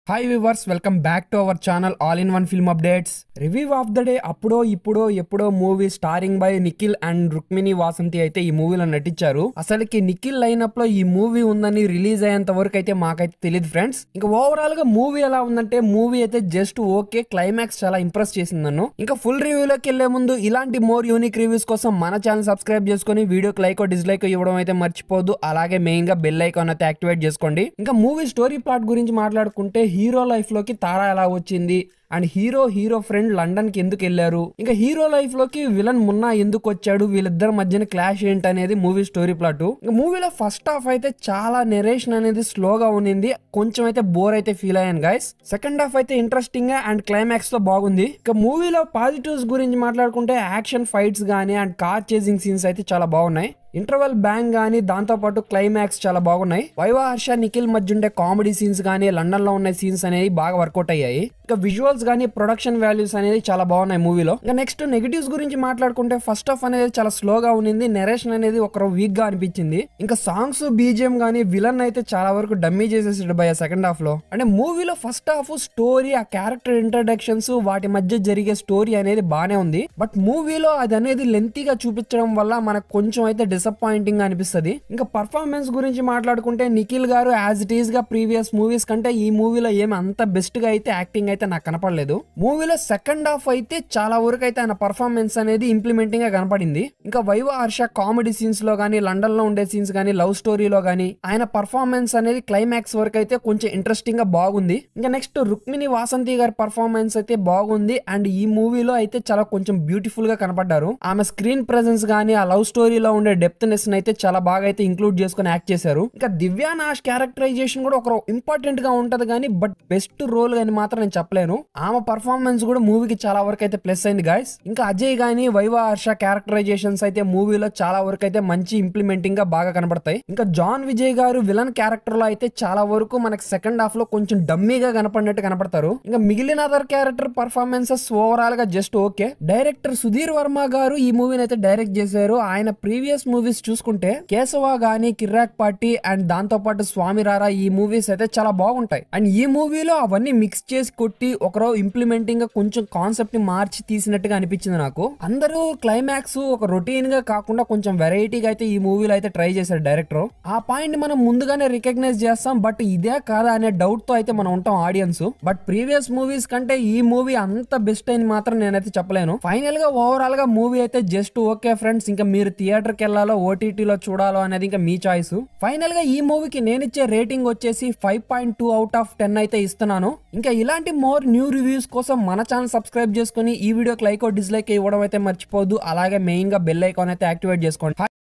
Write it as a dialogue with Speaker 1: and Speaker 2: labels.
Speaker 1: Hi viewers, welcome back to our channel All-in-One Film Updates. Review of the day Appudo Ippudo Eppudo movie starring by Nikhil and Rukmini Vasanthi అయితే ఈ మూవీలో నటించారు. అసలుకి Nikhil lineup లో ఈ movie ఉందని రిలీజ్ అయ్యేంత వరకు అయితే మాకైతే తెలియదు ఫ్రెండ్స్. ఇంకా ఓవరాల్ గా మూవీ ఎలా ఉందంటే మూవీ అయితే జస్ట్ ఓకే, క్లైమాక్స్ చాలా ఇంప్రెస్ చేసింది నన్ను. ఇంకా ఫుల్ రివ్యూలోకి వెళ్లే ముందు ఇలాంటి మోర్ యూనిక్ రివ్యూస్ కోసం మన ఛానల్ సబ్స్క్రైబ్ చేసుకొని వీడియోకి లైక్ డిస్లైక్ ఇవ్వడం అయితే మర్చిపోదు. అలాగే మెయిన్ గా బెల్ ఐకాన్ అయితే యాక్టివేట్ చేసుకోండి. ఇంకా మూవీ స్టోరీ ప్లాట్ గురించి మాట్లాడుకుంటే హీరో లైఫ్ లోకి తారా ఎలా వచ్చింది అండ్ హీరో ఫ్రెండ్ లండన్ కి ఎందుకు వెళ్లారు, ఇంకా హీరో లైఫ్ లోకి విలన్ మున్నా ఎందుకు వచ్చాడు, వీళ్ళిద్దరి మధ్యన క్లాష్ ఏంటి అనేది మూవీ స్టోరీ ప్లాట్. ఇంకా మూవీలో ఫస్ట్ హాఫ్ అయితే చాలా నెరేషన్ అనేది స్లోగా ఉన్నింది, కొంచెం అయితే బోర్ అయితే ఫీల్ అయ్యాను గైస్. సెకండ్ హాఫ్ అయితే ఇంట్రెస్టింగ్ గా అండ్ క్లైమాక్స్ లో బాగుంది. ఇక మూవీలో పాజిటివ్స్ గురించి మాట్లాడుకుంటే యాక్షన్ ఫైట్స్ గానీ అండ్ కార్ చేసింగ్ సీన్స్ అయితే చాలా బాగున్నాయి. ఇంటర్వెల్ బ్యాంగ్ గానీ దాంతో పాటు క్లైమాక్స్ చాలా బాగున్నాయి. వైవా హర్ష నిఖిల్ మధ్య ఉండే కామెడీ సీన్స్ గానీ లండన్ లో ఉన్న సీన్స్ అనేవి బాగా వర్కౌట్ అయ్యాయి. ఇంకా విజువల్స్ గానీ ప్రొడక్షన్ వాల్యూస్ అనేది చాలా బాగున్నాయి మూవీలో. ఇంకా నెక్స్ట్ నెగటివ్స్ గురించి మాట్లాడుకుంటే ఫస్ట్ హాఫ్ అనేది చాలా స్లోగా ఉన్నింది, నెరేషన్ అనేది ఒక వీక్ గా అనిపించింది. ఇంకా సాంగ్స్ బీజిఎం గానీ విలన్ అయితే చాలా వరకు డమ్మీ చేసేసాడు బై సెకండ్ హాఫ్ లో. అంటే మూవీలో ఫస్ట్ హాఫ్ స్టోరీ, ఆ క్యారెక్టర్ ఇంట్రడక్షన్స్, వాటి మధ్య జరిగే స్టోరీ అనేది బానే ఉంది. బట్ మూవీలో అది అనేది లెంతీగా చూపించడం వల్ల మనకు కొంచెం అయితే డిసప్పాయింటింగ్ అనిపిస్తుంది. ఇంకా పర్ఫార్మెన్స్ గురించి మాట్లాడుకుంటే Nikhil garu as it is గా ప్రీవియస్ మూవీస్ కంటే ఈ మూవీలో ఏమి అంత బెస్ట్ గా అయితే యాక్టింగ్ అయితే నాకు కనపడలేదు. మూవీలో సెకండ్ హాఫ్ అయితే చాలా వరకు అయితే ఆయన పర్ఫార్మెన్స్ అనేది ఇంప్లిమెంటింగ్ గా కనపడింది. ఇంకా వైవా హర్ష కామెడీ సీన్స్ లో గానీ లండన్ లో ఉండే సీన్స్ గానీ లవ్ స్టోరీలో గానీ ఆయన పర్ఫార్మెన్స్ అనేది క్లైమాక్స్ వరకు అయితే కొంచెం ఇంట్రెస్టింగ్ గా బాగుంది. ఇంకా నెక్స్ట్ రుక్మిణి వాసంతి గారి పర్ఫార్మెన్స్ అయితే బాగుంది అండ్ ఈ మూవీలో అయితే చాలా కొంచెం బ్యూటిఫుల్ గా కనపడ్డారు. ఆమె స్క్రీన్ ప్రెసెన్స్ గానీ ఆ లవ్ స్టోరీలో ఉండే డెప్త్నెస్ అయితే చాలా బాగా అయితే ఇంక్లూడ్ చేసుకుని యాక్ట్ చేశారు. ఇంకా దివ్యా నాష్ క్యారెక్టరైజేషన్ కూడా ఒక ఇంపార్టెంట్ గా ఉంటది కానీ బట్ బెస్ట్ రోల్ అని మాత్రం నేను చెప్పలేను. ఆమె పర్ఫార్మెన్స్ కూడా మూవీకి చాలా వరకు అయితే ప్లస్ అయింది గాయస్. ఇంకా అజయ్ గానీ వైవా హర్ష క్యారెక్టరైజేషన్స్ అయితే మూవీలో చాలా వరకు అయితే మంచి ఇంప్లిమెంటింగ్ గా బాగా కనపడతాయి. ఇంకా జాన్ విజయ్ గారు విలన్ క్యారెక్టర్ లో అయితే చాలా వరకు మనకి సెకండ్ హాఫ్ లో కొంచెం డమ్మీగా కనపడినట్టు కనపడతారు. ఇంకా మిగిలిన అదర్ క్యారెక్టర్ పర్ఫార్మెన్సెస్ ఓవరాల్ గా just okay. Director Sudheer Varma garu ఈ మూవీని అయితే డైరెక్ట్ చేశారు. ఆయన ప్రీవియస్ మూవీస్ చూసుకుంటే కేశవ గానీ కిర్రాక్ పార్టీ అండ్ దాంతో పాటు స్వామి రారా ఈ మూవీస్ అయితే చాలా బాగుంటాయి. అండ్ ఈ మూవీలో అవన్నీ మిక్స్ చేసి కొట్టి ఒకరో ఇంప్లిమెంటింగ్ గా కొంచెం కాన్సెప్ట్ ని మార్చి తీసినట్టుగా అనిపించింది నాకు. అందరూ క్లైమాక్స్ ఒక రొటీన్ గా కాకుండా కొంచెం వెరైటీగా అయితే ఈ మూవీలో అయితే ట్రై చేశారు డైరెక్టర్. ఆ పాయింట్ మనం ముందుగానే రికగ్నైజ్ చేస్తాం, బట్ ఇదే కాదా అనే డౌట్ తో అయితే మనం ఉంటాం ఆడియన్స్. బట్ ప్రీవియస్ మూవీస్ కంటే ఈ మూవీ అంత బెస్ట్ అని మాత్రం నేనైతే చెప్పలేను. ఫైనల్ గా ఓవరాల్ గా మూవీ అయితే జస్ట్ ఓకే ఫ్రెండ్స్. ఇంకా మీరు థియేటర్ కి వెళ్ళాలో ఓటీటీలో చూడాలో అనేది ఇంకా మీ చాయిస్. ఫైనల్ గా ఈ మూవీకి నేను ఇచ్చే రేటింగ్ వచ్చేసి 5.2 అవుట్ ఆఫ్ 10 అయితే ఇస్తున్నాను. ఇంకా ఇలాంటి మోర్ న్యూ రివ్యూస్ కోసం మన ఛానల్ సబ్స్క్రైబ్ చేసుకుని ఈ వీడియోకి లైక్ డిస్లైక్ ఇవ్వడం అయితే మర్చిపోదు. అలాగే మెయిన్ గా బెల్ ఐకాన్ అయితే యాక్టివేట్ చేసుకోండి.